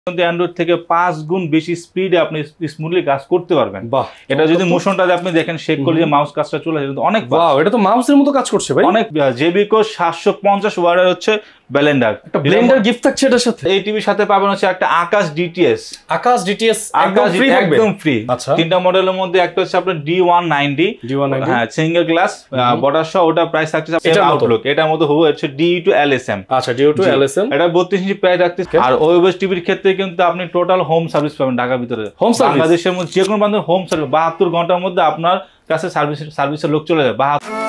কিন্তু অ্যান্ড্রয়েড থেকে 5 গুণ বেশি স্পিডে আপনি স্মুথলি কাজ করতে পারবেন। এটা যদি মোশনটা আপনি দেখেন শেক করলে যে মাউস কাজটা চলে যায় কিন্তু অনেক ওয়াও, এটা তো মাউসের মতো কাজ করছে ভাই। অনেক JVCO 750 ওয়াটের হচ্ছে ব্লেন্ডার, একটা ব্লেন্ডার গিফট থাকছে এটার সাথে। এই টিভির সাথে পাবেন হচ্ছে একটা আকাশ ডিটিএস একদম ফ্রি। আচ্ছা, তিনটা মডেলের মধ্যে একটা হচ্ছে আপনার D190 হ্যাঁ সিঙ্গেল গ্লাস বর্ডার সহ, ওটা প্রাইস থাকছে আউটলুক এটার মতো হবে হচ্ছে DE2 LSM। আচ্ছা, DE2 LSM এটা 32 ইঞ্চি প্রাইস রাখছে। আর ওয়েবস টিভির ক্ষেত্রে কিন্তু আপনি টোটাল হোম সার্ভিস পাবেন ঢাকার ভিতরে। হোম সার্ভিস বাংলাদেশের মধ্যে যে কোনো প্রান্তে হোম সার্ভিস 72 ঘন্টার মধ্যে আপনার কাছে সার্ভিসের লোক চলে যাবে।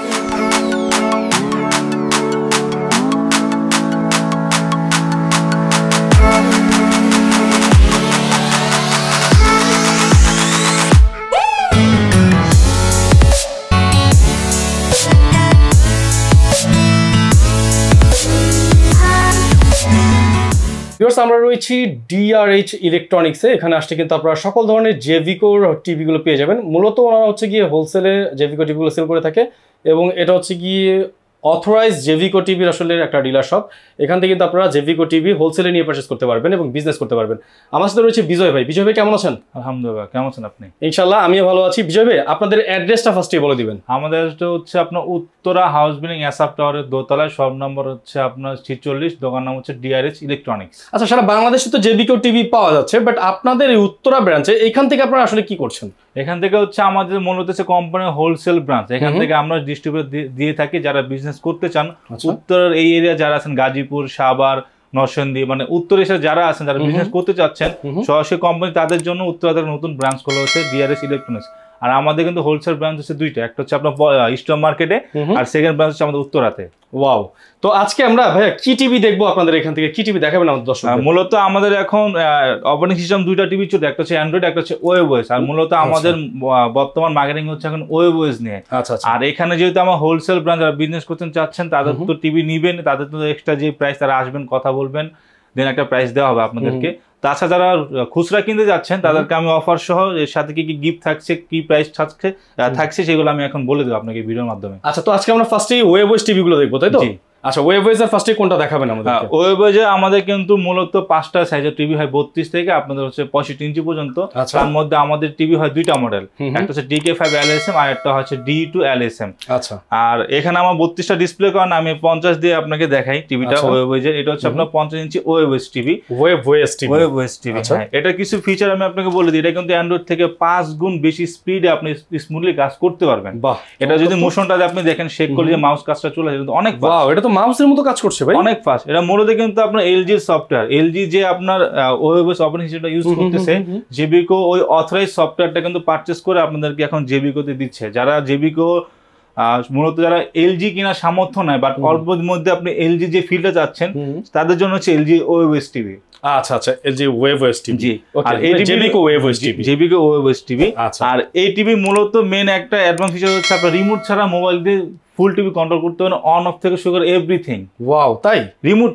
আমরা রয়েছি DRH ইলেকট্রনিক্সে। এখানে আসলে কিন্তু আপনারা সকল ধরনের JVCO টিভিগুলো পেয়ে যাবেন। মূলত ওনারা হচ্ছে গিয়ে হোলসেলে JVCO টিভিগুলো সেল করে থাকে এবং এটা হচ্ছে গিয়ে অথরাইজ JVCO টিভির আসলে একটা ডিলার শপ। এখান থেকে কিন্তু আপনারা JVCO টিভি হোলসেলে নিয়ে পারচেজ করতে পারবেন এবং বিজনেস করতে পারবেন। আমার সাথে রয়েছে বিজয় ভাই। বিজয় ভাই কেমন আছেন? আলহামদুলিল্লাহ, কেমন আছেন আপনি? ইনশাআল্লাহ আমিও ভালো আছি। বিজয় ভাই আপনাদের অ্যাড্রেসটা ফার্স্টে বলে দিবেন। আমাদের হচ্ছে আপনার উত্তরা হাউস বিল্ডিং এসআপ টাওয়ারের দোতলায়, শপ নম্বর হচ্ছে আপনার 46, দোকান নাম হচ্ছে DRH ইলেকট্রনিক্স। আচ্ছা, সারা বাংলাদেশে তো JVCO টিভি পাওয়া যাচ্ছে, বাট আপনাদের এই উত্তরা ব্রাঞ্চে এখান থেকে আপনারা আসলে কি করছেন? এখান থেকে হচ্ছে আমাদের মূলত হচ্ছে কোম্পানির হোলসেল ব্রাঞ্চ। এখান থেকে আমরা ডিস্ট্রিবিউটর দিয়ে থাকি যারা বিজনেস করতে চান। উত্তরের এই এরিয়া যারা আছেন, গাজীপুর, সাভার, নরসিংদী, মানে উত্তর এশিয়া যারা আছেন যারা বিজনেস করতে চাচ্ছেন সরাসরি কোম্পানি, তাদের জন্য উত্তরাতে নতুন ব্রাঞ্চ খোলা হচ্ছে DRH ইলেকট্রনিক্স। আর আমাদের কিন্তু হোলসেল ব্রাঞ্চ হচ্ছে দুইটা, একটা হচ্ছে আপনার ইস্টার্ন মার্কেটে আর সেকেন্ড ব্রাঞ্চ হচ্ছে আমাদের উত্তরাতে। ওয়াও, তো আজকে আমরা ভাইয়া কি টিভি দেখবো আপনাদের এখান থেকে? কি টিভি দেখাবেন আমাদের দর্শকদের? মূলত আমাদের এখন অপারেটিং সিস্টেম দুইটা টিভি চলছে, একটা হচ্ছে অ্যান্ড্রয়েড, একটা হচ্ছে ওয়েবওস। আর মূলত আমাদের বর্তমান মার্কেটিং হচ্ছে এখন ওয়েবওস নিয়ে। আর এখানে যেহেতু আমার হোলসেল ব্রাঞ্চ যারা বিজনেস করতে চাচ্ছেন তাদের তো টিভি নিবেন, তাদের তো এক্সট্রা যে প্রাইস তারা আসবেন কথা বলবেন, দেন একটা প্রাইস দেওয়া হবে আপনাদেরকে। তাছাড়া যারা খুচরা কিনতে যাচ্ছেন তাদেরকে আমি অফার সহ এর সাথে কি কি গিফট থাকছে, কি প্রাইস থাকছে সেগুলো আমি এখন বলে দেবো আপনাকে ভিডিওর মাধ্যমে। আচ্ছা, তো আজকে আমরা ফার্স্টে ওয়েবওস টিভি গুলো দেখবো, তাই তো? আচ্ছা, ওয়েবওয়েজের ফার্স্টে কোনটা দেখাবেন আমাদের? ওয়েবওয়েজে আমাদের কিন্তু মূলত 5টা সাইজের টিভি হয়, 32 থেকে আপনাদের হচ্ছে 65 ইঞ্চি পর্যন্ত। তার মধ্যে আমাদের টিভি হয় দুইটা মডেল, একটা হচ্ছে DK5 LSM আর একটা হচ্ছে DE2 LSM। আচ্ছা, আর এখানে আমার 32টা ডিসপ্লে করেন, আমি 50 দিয়ে আপনাকে দেখাই টিভিটা ওয়েবওয়েজের। এটা হচ্ছে আপনার 50 ইঞ্চি ওয়েবওয়েস টিভি। ওয়েবওয়েস টিভি হ্যাঁ, এটা কিছু ফিচার আমি আপনাকে বলে দিই। এটা কিন্তু অ্যান্ড্রয়েড থেকে 5 গুণ বেশি স্পিডে আপনি স্মুথলি কাজ করতে পারবেন। এটা যদি মোশনটা আপনি দেখেন শেক করলে যে মাউস কাজটা চলে যায় কিন্তু অনেক ওয়াও, এটা তো মাউসের মতো কাজ করছে ভাই, অনেক ফাস্ট। এটা মূলত কিন্তু আপনার LG সফটওয়্যার, LG যে আপনার ওয়েবওস অপারেটিং সিস্টেমটা ইউজ করতেছে JVCO ওই অথরাইজ সফটওয়্যারটা কিন্তু পারচেজ করে আপনাদেরকে এখন JVCO তে দিচ্ছে। যারা JVCO মূলত যারা LG কিনা সামর্থ্য নাই বাট অল্পের মধ্যে আপনি LG যে ফিল্ডে যাচ্ছেন তাদের জন্য হচ্ছে LG ওয়েবওস টিভি। আচ্ছা আচ্ছা, LG ওয়েবওস টিভি। জি, আর এই JVCO webOS TV, JVCO webOS TV. আর এই টিভি মূলত মেন একটা অ্যাডভান্স ফিচার হচ্ছে আপনার রিমোট ছাড়া মোবাইল দিয়ে ফুল টিভি কন্ট্রোল করতে পারেন, অন অফ থেকে শুরু করে এভরিথিং। ওয়াও, তাই? রিমোট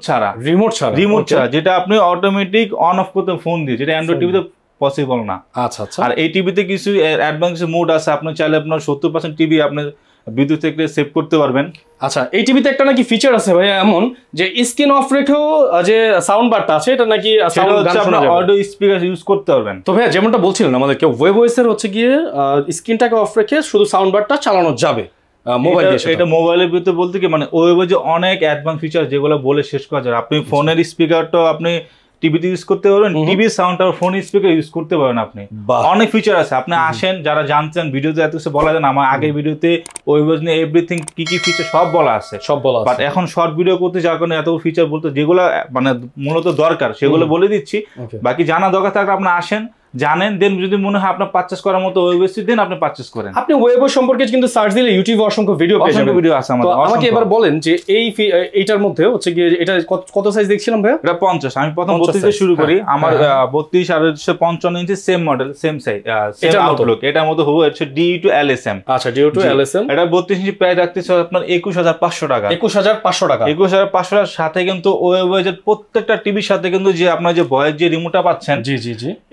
ছাড়া যেটা আপনি অটোমেটিক অন অফ করতে ফোন দিয়ে, যেটা অ্যান্ড্রয়েড টিভিতে পসিবল না। আচ্ছা আচ্ছা। আর এই টিভিতে কিছু অ্যাডভান্স মোড আছে, আপনি চাইলে আপনার 70% টিভি আপনি বিদ্যুৎ থেকে সেভ করতে পারবেন। আচ্ছা, এই টিভিতে একটা নাকি ফিচার আছে ভাই এমন যে স্ক্রিন অফ রেখেও যে সাউন্ড বারটা আছে এটা নাকি অডিও স্পিকার ইউজ করতে পারবেন। তো ভাই যেমনটা বলছিলেন আমাদের কেউ ওয়েবওয়েসের হচ্ছে গিয়ে স্ক্রিনটাকে অফ রেখে শুধু সাউন্ড বারটা চালানো যাবে মোবাইল দিয়ে। এটা মোবাইলের ভিতরে বলতে কি মানে ওয়েবওয়েসে অনেক অ্যাডভান্স ফিচার যেগুলো বলে শেষ করা যায়। আপনি ফোনের স্পিকারটা আপনি টিভিতে ইউজ করতে পারবেন, টিভি সাউন্ড আর ফোন স্পিকার ইউজ করতে পারবেন। আপনি অনেক ফিচার আছে, আপনি আসেন যারা জানতেন ভিডিওতে এত কিছু বলা যায় না। আমার আগের ভিডিওতে ওয়েবওস নিয়ে এভরিথিং কি কি ফিচার সব বলা আছে, বাট এখন শর্ট ভিডিও করতে যাওয়ার কারণে এত ফিচার বলতে যেগুলো মানে মূলত দরকার সেগুলো বলে দিচ্ছি। বাকি জানা দরকার থাকলে আপনি আসেন, জানেন, দেন যদি মনে হয় আপনার পারচেজ করার মতো ওয়েবওস দেন আপনি পারচেজ করেন। আপনি ওয়েবওস সম্পর্কে কিন্তু সার্চ দিলে ইউটিউবে অসংখ্য ভিডিও পেয়ে যাবেন। ভিডিও আছে আমাদের। আমাকে এবার বলেন যে এইটার মধ্যে হচ্ছে কি এটা কত সাইজ দেখছিলাম ভাই? এটা 50। আমি প্রথম 32 দিয়ে শুরু করি। আমার 32 আর 55 inch same model, same size, same outlook. এটার মধ্যে হচ্ছে DE2 LSM। আচ্ছা, DE2 LSM এটা 32 ইঞ্চি প্রাইস রাখতেছে আপনার 21500 টাকা। 21500 টাকা। 21500 টাকার সাথে কিন্তু ওয়েবওয়েসের প্রত্যেকটা টিভির সাথে কিন্তু যে আপনার যে ভয়েস যে রিমোটটা পাচ্ছেন, জি জি জি, এটার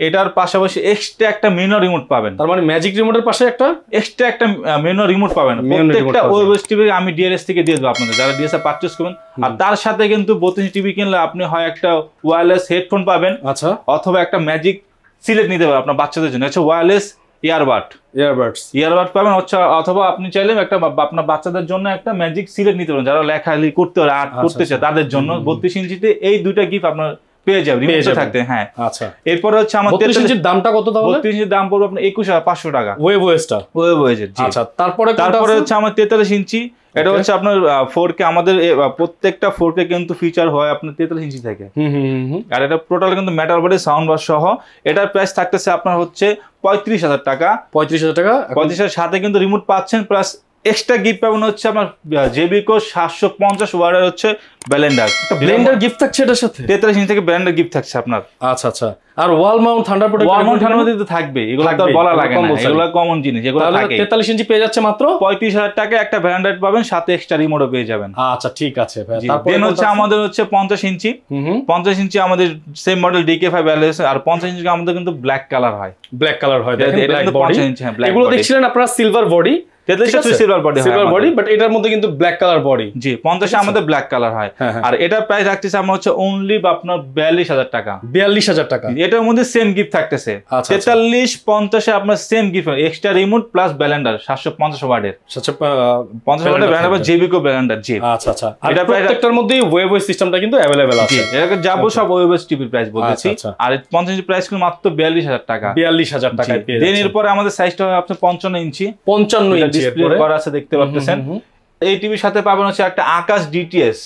পাশাপাশি এক্সট্রা একটা মেনু রিমোট পাবেন। তার মানে ম্যাজিক রিমোটের পাশে একটা এক্সট্রা একটা মেনু রিমোট পাবেন। প্রত্যেকটা ওয়েবস টিভি আমি ডিআরএস থেকে দিয়ে দেবো আপনাদের যারা ডিএসএ পারচেজ করবেন। আর তার সাথে কিন্তু 32 টিভি কিনলে আপনি হয় একটা ওয়্যারলেস হেডফোন পাবেন, আচ্ছা, অথবা একটা ম্যাজিক সিলেট নিতে পারবেন আপনার বাচ্চাদের জন্য, আচ্ছা ওয়্যারলেস ইয়ারবাড পাবেন, অথবা আপনি চাইলে একটা আপনার বাচ্চাদের জন্য একটা ম্যাজিক সিলেট নিতে পারেন যারা লেখালেখি করতে পারে, আর্ট করতে চায় তাদের জন্য। 32 ইঞ্চিতে এই দুইটা গিফট আপনার পেয়ে যাবেন রিমোটে থাকতে। হ্যাঁ, আচ্ছা। এরপর হচ্ছে আমাদের 32 ইঞ্চির দামটা কত তাহলে? 32 ইঞ্চির দাম পড়বে আপনার 21500 টাকা। ওয়েবওয়েজের। আচ্ছা, তারপরে হচ্ছে আমার 43 ইঞ্চি, এটা হচ্ছে আপনার 4K। আমাদের প্রত্যেকটা 4K কিন্তু ফিচার হয় আপনার 43 ইঞ্চি থেকে। আর এটা টোটাল কিন্তু মেটাল বডি সাউন্ড বার সহ। এটার প্রাইস থাকতেছে আপনার হচ্ছে 35000 টাকা। 35000 সাথে কিন্তু রিমোট পাচ্ছেন, প্লাস এক্সট্রা গিফট পাবেন হচ্ছে আপনার JVCO 750 ওয়াটের হচ্ছে ব্লেন্ডার গিফট থাকছে এটার সাথে। 43 ইঞ্চি থেকে ব্লেন্ডার গিফট থাকছে আপনার। আচ্ছা আচ্ছা। আর ওয়াল মাউন্ট থান্ডারবোল্ট তো থাকবে, এগুলো তো বলা লাগে না, এগুলো কমন জিনিস, এগুলো থাকে। 43 ইঞ্চি পেয়ে যাচ্ছে মাত্র 35000 টাকা, একটা ব্লেন্ডার পাবেন, সাথে এক্সট্রা রিমোটও পেয়ে যাবেন। আচ্ছা, ঠিক আছে ভাই। তারপর হচ্ছে আমাদের হচ্ছে 50 ইঞ্চি। 50 ইঞ্চি আমাদের সেম মডেল DK5 LS। আর 50 ইঞ্চি আমাদের কিন্তু ব্ল্যাক কালার হয়, দেখেন ব্ল্যাক বডি। এগুলো দেখছিলেন আপনারা silver body, silver body, but এটার মধ্যে কিন্তু ব্ল্যাক কালার বডি। জি, 50 আমাদের ব্ল্যাক কালার হয়। আর এটার প্রাইস রাখতেছে আমরা হচ্ছে অনলি আপনার 42000 টাকা। 42000 টাকা। এটার মধ্যে সেম গিফট থাকতেছে। 43 50 আপনার same gift, extra remote plus blender 750 ওয়াটের। 750 ওয়াটের ব্লেন্ডার JVCO ব্লেন্ডার। জি, আচ্ছা আচ্ছা। আর এটা প্রত্যেকটার মধ্যেই ওয়েবওয়েস সিস্টেমটা কিন্তু अवेलेबल আছে। এটাকে যাবো সব ওয়েবওয়েস টিভির প্রাইস বলতেছি। আর 50 ইঞ্চি প্রাইস কিন্তু মাত্র 42000 টাকা। 42000 টাকায় পেয়ে যাচ্ছেন। এরপর আমাদের সাইজটা হয় আপনার 55 ইঞ্চি। 55 ইঞ্চি ডিসপ্লে করা আছে, দেখতে পাচ্ছেন। এই টিভির সাথে পাবেন হচ্ছে একটা আকাশ ডিটিএস।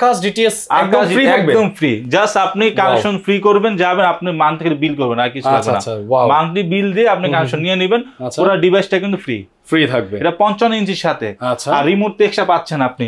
একদম ফ্রি, জাস্ট আপনি কানেকশন ফ্রি করবেন, যাবেন আপনি মান্থ থেকে বিল করবেন, আর কিছু লাগবে না। মান্থলি বিল দিয়ে আপনি কানেকশন নিয়ে নেবেন, পুরো ডিভাইসটা কিন্তু ফ্রি থাকবে। এটা 55 ইঞ্চির সাথে। আর রিমোট তো এক্সট্রা পাচ্ছেন আপনি,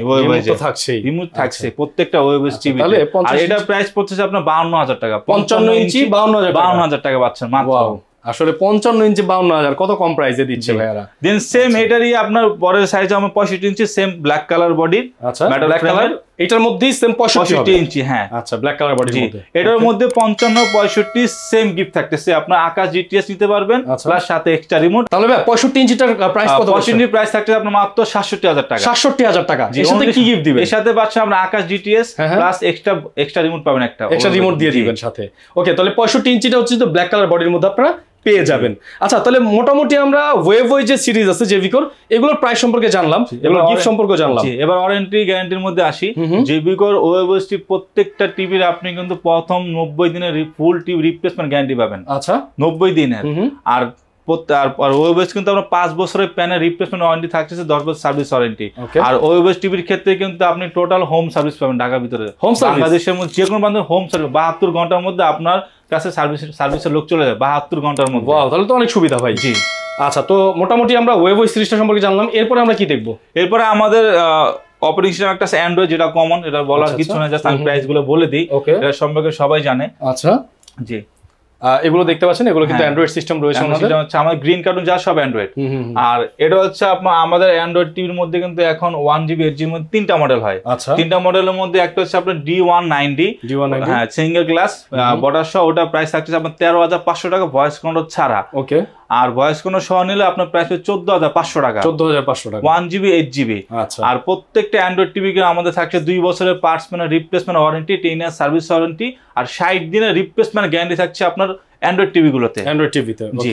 রিমোট থাকছে প্রত্যেকটা ওয়েবওয়েস টিভি। আর এটা প্রাইস পড়ছে আপনার 52000 টাকা। 55 ইঞ্চি 52000 টাকা পাচ্ছেন মাত্র। আসলে 55 ইঞ্চি 52000 কত কম প্রাইসে দিচ্ছে ভাইয়ারা। দেন সেম এটারই আপনার পরের সাইজ আমার 65 inch, same black colour body. আচ্ছা, ব্ল্যাক কালার, এটার মধ্যেই সেম 65 ইঞ্চি। হ্যাঁ, আচ্ছা, ব্ল্যাক কালার বডির মধ্যে। এটার মধ্যে 55 65 সেম গিফট থাকতেছে। আপনার আকাশ ডিটিএস নিতে পারবেন, প্লাস সাথে এক্সট্রা রিমোট। তাহলে ভাই 65 ইঞ্চিটার প্রাইস কত? 65 ইঞ্চির প্রাইস থাকছে আপনার মাত্র 67000 টাকা। 67000 টাকা। এর সাথে কি গিফট দিবেন? এর সাথে পাচ্ছেন আমরা Akash DTS plus extra remote পাবেন, একটা এক্সট্রা রিমোট দিয়ে দিবেন সাথে। ওকে, তাহলে 65 ইঞ্চিটা হচ্ছে তো ব্ল্যাক কালার বডির মধ্যে আপনারা পেয়ে যাবেন। আচ্ছা, তাহলে মোটামুটি আমরা ওয়েবওয়ে যে সিরিজ আছে JVCOর, এগুলোর প্রাইস সম্পর্কে জানলাম, এগুলোর গিফট সম্পর্কে জানলাম। এবার ওয়ারেন্টি গ্যারান্টির মধ্যে আসি। JVCOর ওয়েবওয়ে প্রত্যেকটা টিভির আপনি কিন্তু প্রথম 90 দিনের ফুল টিভি রিপ্লেসমেন্ট গ্যারান্টি পাবেন। আচ্ছা, 90 দিনের। আর ওয়েবওয়েস কিন্তু আমরা 5 বছরের প্যানেল রিপ্লেসমেন্ট ওয়ারেন্টি থাকছে, 10 বছর সার্ভিস ওয়ারেন্টি। আর ওয়েবওয়েস টিভির ক্ষেত্রে কিন্তু আপনি টোটাল হোম সার্ভিস পাবেন ঢাকার ভিতরে। বাংলাদেশের মধ্যে যে কোনো প্রান্তে হোম সার্ভিস 72 ঘন্টার মধ্যে আপনার কাছে সার্ভিসের লোক চলে যায় 72 ঘন্টার মধ্যে। তাহলে তো অনেক সুবিধা ভাই। জি, আচ্ছা, তো মোটামুটি আমরা ওয়েবওয়ে সিরিজটা সম্পর্কে জানলাম। এরপরে আমরা কি দেখবো? এরপরে আমাদের অপারেটিং সিস্টেম একটা আছে অ্যান্ড্রয়েড, যেটা কমন, এটা বলার কিছু না, জাস্ট আমি প্রাইস গুলো বলে দিই, এটা সম্পর্কে সবাই জানে। আচ্ছা, জি, এগুলো দেখতে পাচ্ছেন, এগুলো কিন্তু অ্যান্ড্রয়েড সিস্টেম রয়েছে আমাদের। আমার গ্রিন কার্টুন যা সব অ্যান্ড্রয়েড। আর এটা হচ্ছে আমাদের অ্যান্ড্রয়েড টিভির মধ্যে কিন্তু এখন 1GB 8GB মধ্যে 3টা মডেল হয়। তিনটা মডেলের মধ্যে একটা হচ্ছে আপনার D190, হ্যাঁ, সিঙ্গেল গ্লাস বর্ডার সহ, ওটা প্রাইস থাকছে আপনার 13500 টাকা ভয়েস কন্ট্রোল ছাড়া। ওকে, আর ভয়েস কোনো সহ নিলে আপনার প্রাইস 14500 টাকা। 14500 টাকা 1GB 8GB। আর প্রত্যেকটা অ্যান্ড্রয়েড টিভি আমাদের থাকছে 2 বছরের parts replacement warranty, 10 year service warranty, আর 60 দিনের রিপ্লেসমেন্ট গ্যারান্টি থাকছে আপনার অ্যান্ড্রয়েড টিভি গুলোতে। জি,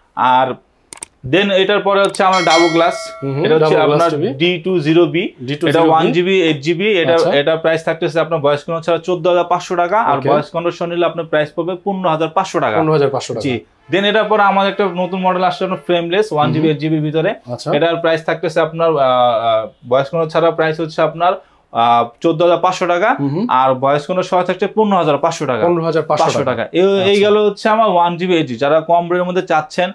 আর দেন এটার পরে হচ্ছে আমার ডাবল গ্লাস, এটা হচ্ছে আপনার D20B, এটা 1GB 8GB। এটা প্রাইস থাকতেছে আপনার ভয়েস কন্ট্রোল ছাড়া 14500 টাকা, আর ভয়েস কন্ট্রোল নিলে আপনার প্রাইস পড়বে 15500 টাকা। 15500 টাকা। জি, দেন এটার পর আমাদের একটা নতুন মডেল আসছে আপনার ফ্রেমলেস 1GB 8GB এর ভিতরে। এটার প্রাইস থাকতেছে আপনার ভয়েস কন্ট্রোল ছাড়া প্রাইস হচ্ছে আপনার 14500 টাকা, আর ভয়েস কোনো সহ থাকছে 15500 টাকা। 15500 টাকা। এই গেল হচ্ছে আমার 1GB 8GB যারা কম রেটের মধ্যে চাচ্ছেন,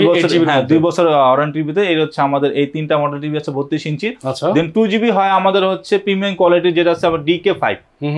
2 বছর ওয়ারেন্টি ভিতরে। এই হচ্ছে আমাদের এই তিনটা মডেল টিভি আছে 32 ইঞ্চি। দেন 2GB হয় আমাদের হচ্ছে প্রিমিয়াম কোয়ালিটি, যেটা আছে আমার DK5।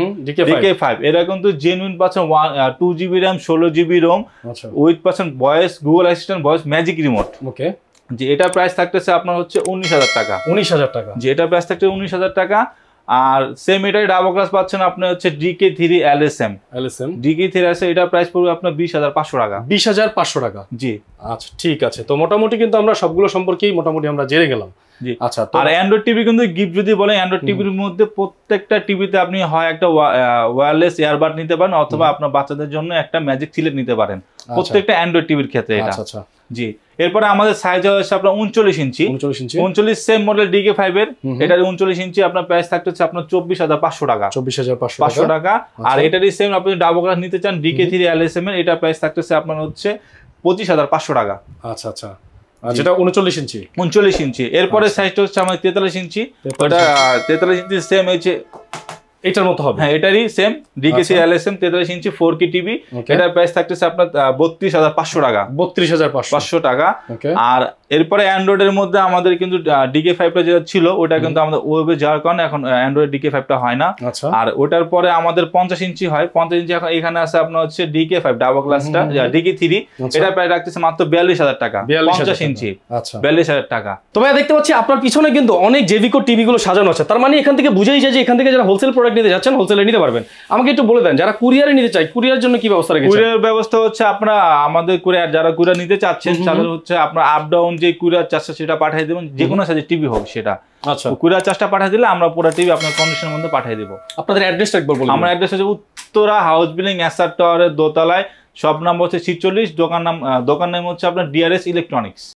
এটা কিন্তু জেনুইন পাচ্ছেন 2GB RAM 16GB ROM with পাচ্ছেন voice Google assistant voice magic remote. Okay, যে এটা প্রাইস থাকতেছে আপনার হচ্ছে 19000 টাকা। 19000 টাকা। যে এটা প্রাইস থাকছে 19000 টাকা। আর সেম এটাই ডাবল গ্লাস পাচ্ছেন আপনি হচ্ছে DK3 LSM DK3 আছে, এটা প্রাইস পড়বে আপনার 20,500 টাকা। 20,500 টাকা, জি। আচ্ছা ঠিক আছে, তো মোটামুটি কিন্তু আমরা সবগুলো সম্পর্কেই মোটামুটি আমরা জেনে গেলাম। জি। আচ্ছা, আর অ্যান্ড্রয়েড টিভি কিন্তু গিফট যদি বলেন, অ্যান্ড্রয়েড টিভির মধ্যে প্রত্যেকটা টিভিতে আপনি হয় একটা ওয়্যারলেস ইয়ারবাড নিতে পারেন, অথবা আপনার বাচ্চাদের জন্য একটা ম্যাজিক সিলেট নিতে পারেন, প্রত্যেকটা অ্যান্ড্রয়েড টিভির ক্ষেত্রে এটা। আচ্ছা, জি। এরপরে আমাদের সাইজ হচ্ছে আপনার 39 ইঞ্চি 39 সেম মডেল DK5 এর, এটার 39 ইঞ্চি আপনার প্রাইস থাকতে হচ্ছে আপনার 24,500 টাকা। 24,500 টাকা। আর এটারই সেম আপনি ডাবল গ্লাস নিতে চান DK3 LSM এর, এটা প্রাইস থাকতেছে আপনার হচ্ছে 25,500 টাকা। আচ্ছা, যেটা 39 ইঞ্চি। এরপরে সাইজটা হচ্ছে আমাদের 43 ইঞ্চি, ওটা 43 ইঞ্চি সেম হচ্ছে এটার মতো হবে। হ্যাঁ, এটারই same DK3 LSM 43 inch 4K TV, এটার প্রাইস থাকতেছে আপনার 32,500 টাকা। 32,500 টাকা। আর এরপরে অ্যান্ড্রয়েড এর মধ্যে আমাদের কিন্তু DK5 টা যেটা ছিল ওটা কিন্তু আমাদের ওয়েবে যাওয়ার কারণে এখন অ্যান্ড্রয়েড DK5 টা হয় না। আর ওটার পরে আমাদের 50 ইঞ্চি হয়। 50 ইঞ্চি এখন এখানে আছে আপনার হচ্ছে DK5 ডাবল গ্লাসটা, DK3, এটা প্রায় রাখতেছে মাত্র 42,000 টাকা। 50 ইঞ্চি 42,000 টাকা। তো ভাই দেখতে পাচ্ছি আপনার পিছনে কিন্তু অনেক JVCO টিভি গুলো সাজানো আছে, তার মানে এখান থেকে বুঝেই যায় যে এখান থেকে যারা হোলসেল প্রোডাক্ট নিতে যাচ্ছেন হোলসেলে নিতে পারবেন। আমাকে একটু বলে দেন, যারা কুরিয়ারে নিতে চায় কুরিয়ার জন্য কি ব্যবস্থা রেখেছেন? কুরিয়ার ব্যবস্থা হচ্ছে আপনারা আমাদের কুরিয়ার যারা কুরিয়ার নিতে চাচ্ছেন তাদের হচ্ছে আপনার আপ ডাউন যে কুরিয়ার চার্জটা সেটা পাঠিয়ে দেবেন, যে কোনো সাইজের টিভি হোক সেটা। আচ্ছা, কুরিয়ার চার্জটা পাঠিয়ে দিলে আমরা পুরো টিভি আপনার কন্ডিশনের মধ্যে পাঠিয়ে দেব। আপনাদের অ্যাড্রেসটা একবার বলুন। আমার অ্যাড্রেস হচ্ছে উত্তরা হাউস বিল্ডিং এসআর টাওয়ারের দোতলায়, শপ নাম্বার হচ্ছে 46, দোকান নাম হচ্ছে আপনার DRS ইলেকট্রনিক্স।